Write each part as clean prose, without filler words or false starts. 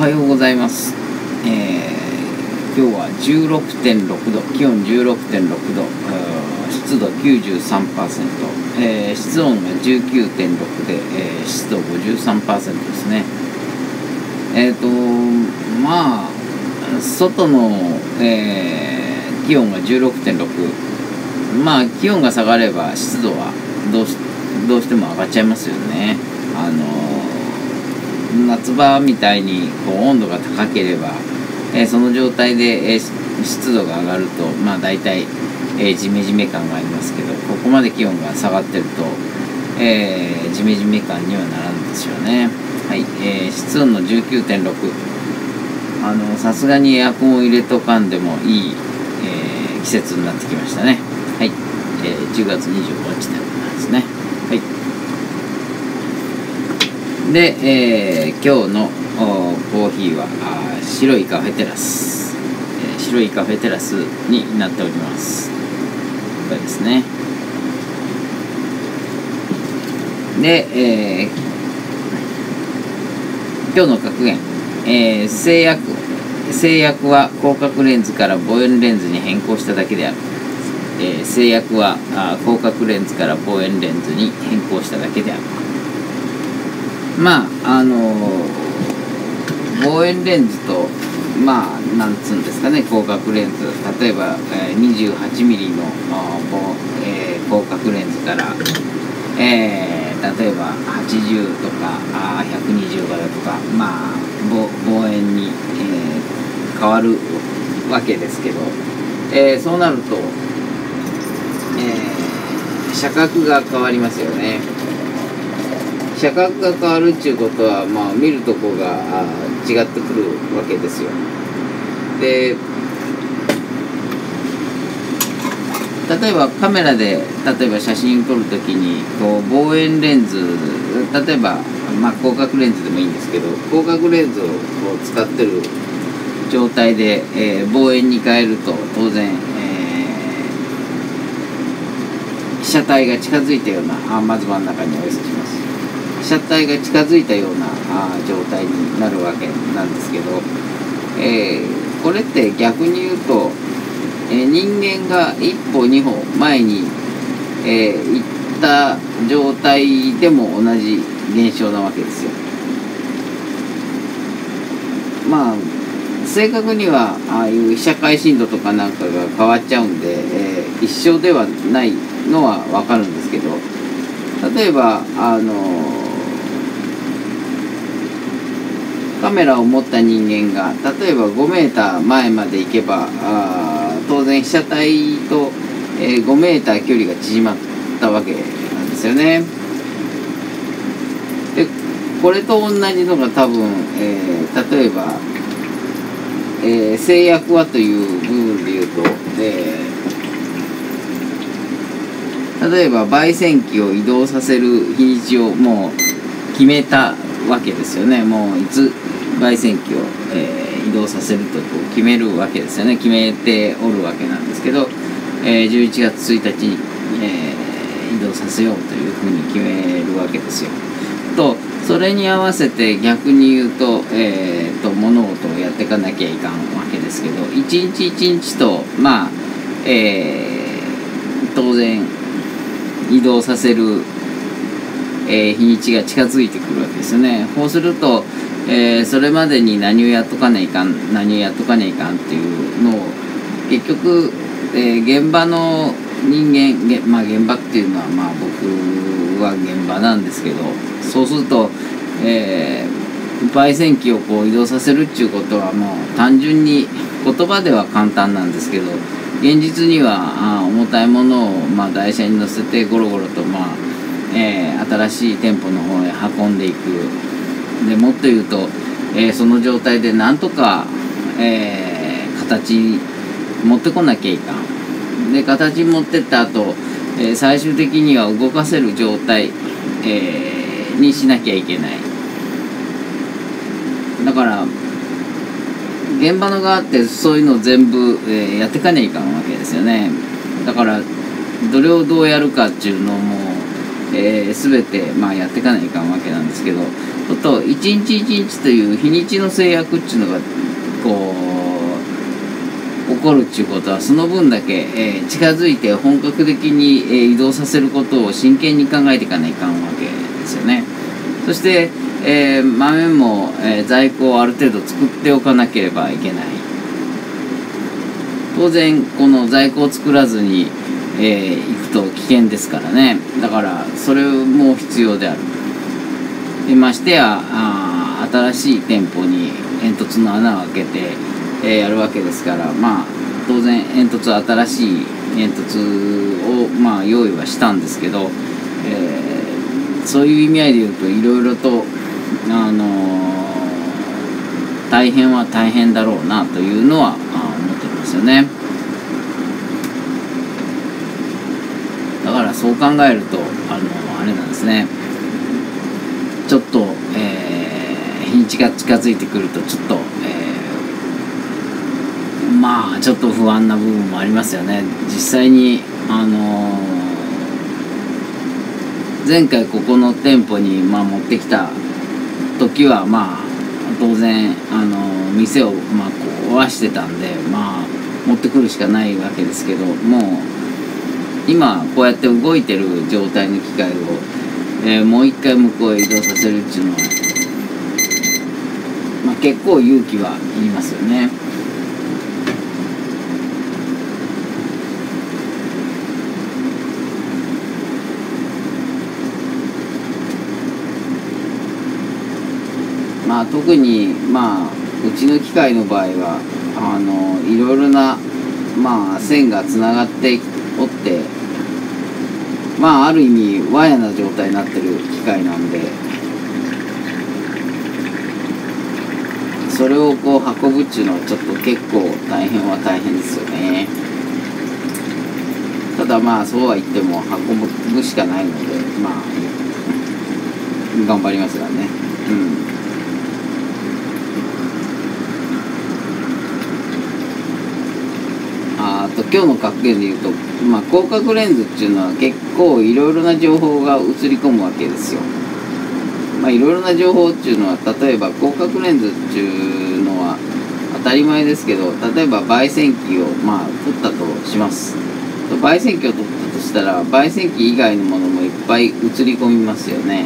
はようございます。今日は16.6度、気温16.6度、湿度 93%、室温が 19.6 で、湿度 53% ですね。まあ外の、気温が 16.6、まあ気温が下がれば湿度はどうしても上がっちゃいますよね。夏場みたいにこう温度が高ければ、その状態で、湿度が上がると大体、ジメジメ感がありますけど、ここまで気温が下がってると、ジメジメ感にはならんですよね。はい、室温の 19.6、さすがにエアコンを入れとかんでもいい、季節になってきましたね。はい、10月25日でございますね。はい。で、今日のコーヒーは白いカフェテラス、白いカフェテラスになっております。これですね。で、今日の格言、制約は広角レンズから望遠レンズに変更しただけである。制約は広角レンズから望遠レンズに変更しただけである。望遠レンズとなんつうんですかね、広角レンズ、例えば、28ミリの、広角レンズから、例えば80とか120からとか望遠に、変わるわけですけど、そうなると、写角が変わりますよね。写角が変わるっていうことは、見るとこが違ってくるわけですよ。で、例えばカメラで写真撮るときに望遠レンズ、例えば広角レンズでもいいんですけど、広角レンズを使ってる状態で、望遠に変えると当然、被写体が近づいたような、まず真ん中にお寄せします。被写体が近づいたような状態になるわけなんですけど、これって逆に言うと、人間が一歩二歩前に、行った状態でも同じ現象なわけですよ。正確にはああいう被写界深度とかなんかが変わっちゃうんで、一緒ではないのは分かるんですけど、例えばカメラを持った人間が例えば5メーター前まで行けば当然被写体と、5メーター距離が縮まったわけなんですよね。でこれと同じのが多分、例えば、制約はという部分で言うと、例えば焙煎機を移動させる日にちをもう決めたわけですよね。もういつ焙煎機を、移動させると決めるわけですよね。決めておるわけなんですけど、11月1日に、移動させようというふうに決めるわけですよ。とそれに合わせて逆に言うと、物事をやっていかなきゃいかんわけですけど、一日一日と当然移動させる、日にちが近づいてくるわけですよね。そうすると、それまでに何をやっとかないかんっていうのを結局、現場の人間、現場っていうのは僕は現場なんですけど、そうすると、焙煎機を移動させるっていうことはもう単純に言葉では簡単なんですけど、現実には重たいものを台車に乗せてゴロゴロと新しい店舗の方へ運んでいく。でもっと言うと、その状態でなんとか、形に持ってこなきゃいかん。で形持ってった後、最終的には動かせる状態、にしなきゃいけない。だから現場の側ってそういうのを全部、やってかねいかんわけですよね。だからどれをどうやるかっていうのも全て、まあ、やっていかないかんわけなんですけど、一日一日という日にちの制約っていうのがこう起こるっていうことは、その分だけ、近づいて本格的に、移動させることを真剣に考えていかないかんわけですよね。そして、豆も、在庫をある程度作っておかなければいけない。当然この在庫を作らずに、行くと危険ですからね。だからそれも必要である。でましてや新しい店舗に煙突の穴を開けて、やるわけですから、まあ当然新しい煙突を、まあ、用意はしたんですけど、そういう意味合いで言うといろいろと大変は大変だろうなというのは思ってますよね。だからそう考えるとあれなんですね。ちょっと、日にちが近づいてくるとちょっと、まあちょっと不安な部分もありますよね。実際に前回ここの店舗に、まあ、持ってきた時はまあ当然店を、まあ、壊してたんで、まあ持ってくるしかないわけですけど、もう今こうやって動いてる状態の機械を、もう一回向こうへ移動させるっていうのは、まあ、結構勇気はいりますよね。まあ、特に、まあ、うちの機械の場合はいろいろな、まあ、線がつながっておって、まあある意味ワイヤな状態になってる機械なんで、それをこう運ぶっちゅうのはちょっと結構大変は大変ですよね。ただまあそうは言っても運ぶしかないので、まあ頑張りますがね。今日の格言で言うと、まあ、広角レンズっていうのは結構いろいろな情報が映り込むわけですよ。まあいろいろな情報っていうのは、例えば広角レンズっていうのは当たり前ですけど、例えば焙煎機をまあ撮ったとします。焙煎機を撮ったとしたら、焙煎機以外のものもいっぱい映り込みますよね。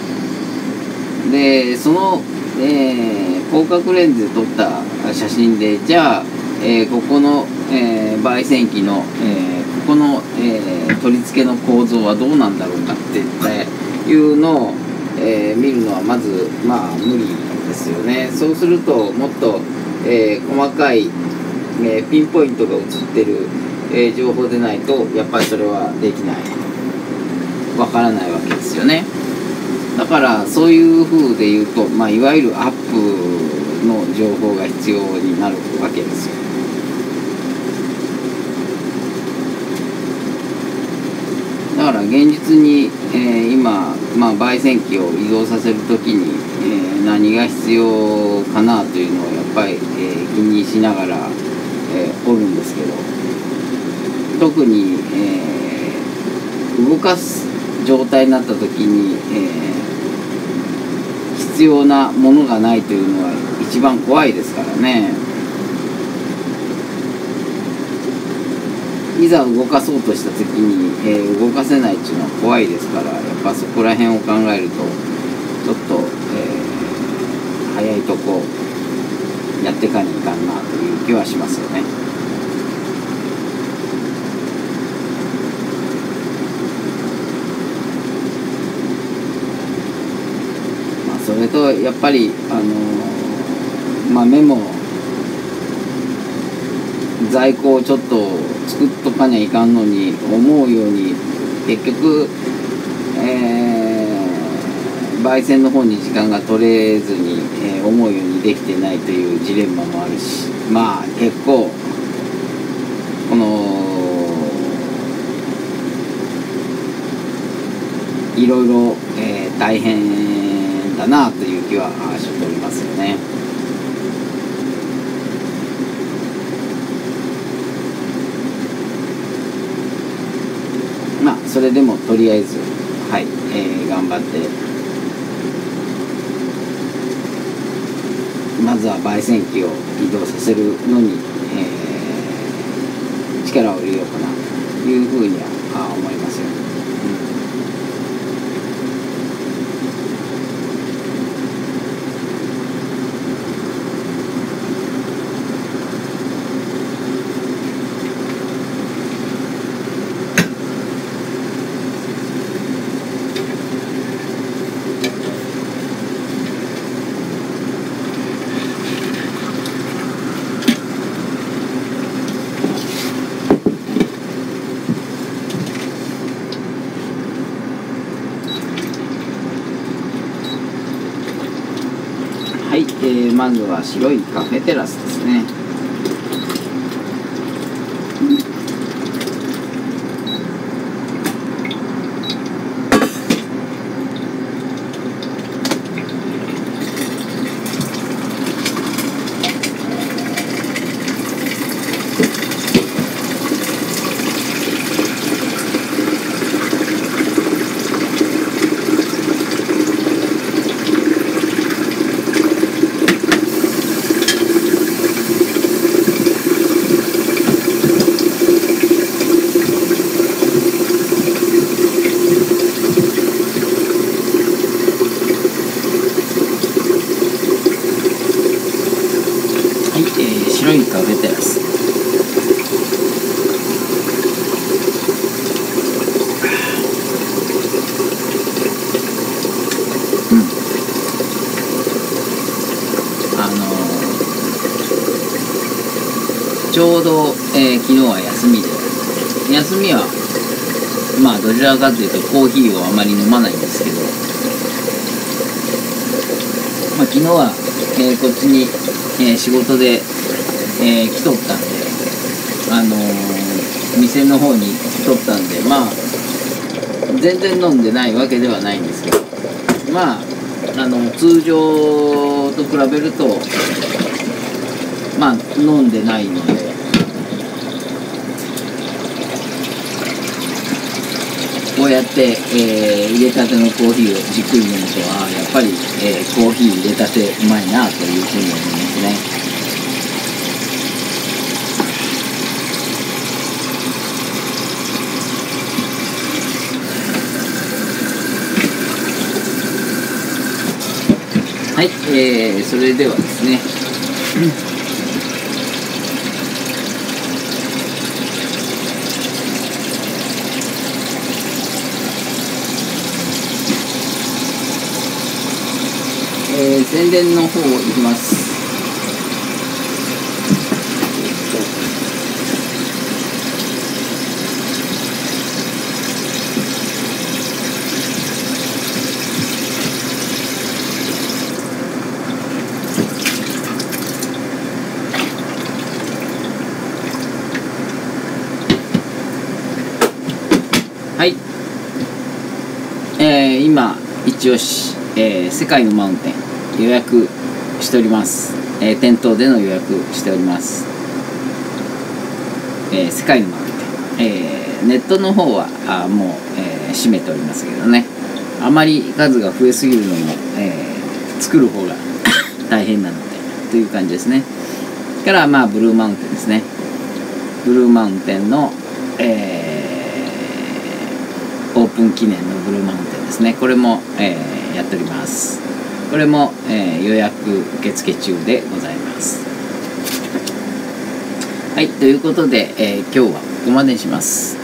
でその、広角レンズで撮った写真で、じゃあここの、焙煎機の、ここの、取り付けの構造はどうなんだろうかっていうのを、見るのはまずまあ無理ですよね。そうするともっと、細かい、ピンポイントが映ってる、情報でないとやっぱりそれはできない、わからないわけですよね。だからそういう風で言うと、まあ、いわゆるアップの情報が必要になるわけですよ。だから現実に、今、まあ、焙煎機を移動させるときに、何が必要かなというのをやっぱり、気にしながら、おるんですけど、特に、動かす状態になったときに、必要なものがないというのは一番怖いですからね。いざ動かそうとした時に、動かせないっていうのは怖いですから、やっぱそこら辺を考えるとちょっと、早いとこやってかにいかんなという気はしますよね。まあそれとやっぱり豆も在庫をちょっと作っとかにゃいかんのに、思うように結局、焙煎の方に時間が取れずに、思うようにできてないというジレンマもあるし、まあ結構このいろいろ、大変だなという気はしておりますよね。まあそれでもとりあえずはい、頑張ってまずは焙煎機を移動させるのに、力を入れようかなというふうには思いますよ。はい、まずは白いカフェテラスですね。白いカフェテラス。ちょうど、昨日は休みで、休みはまあどちらかというとコーヒーをあまり飲まないんですけど、まあ、昨日は、こっちに、仕事で、来とったんで、店の方に来とったんで、まあ全然飲んでないわけではないんですけど、まあ通常と比べるとまあ飲んでないので、こうやって、入れたてのコーヒーをじっくり飲むと、やっぱり、コーヒー入れたてうまいなというふうに思いますね。はい、それではですね、宣伝の方いきます。はい、今一押し、世界のマウンテン予約しております。店頭での予約しております。世界のマウンテン、ネットの方はもう、閉めておりますけどね、あまり数が増えすぎるのも、作る方が大変なのでという感じですね。からまあブルーマウンテンですね。ブルーマウンテンの、オープン記念のブルーマウンテンですね。これも、やっております。これも、予約受付中でございます。はい、ということで、今日はここまでにします。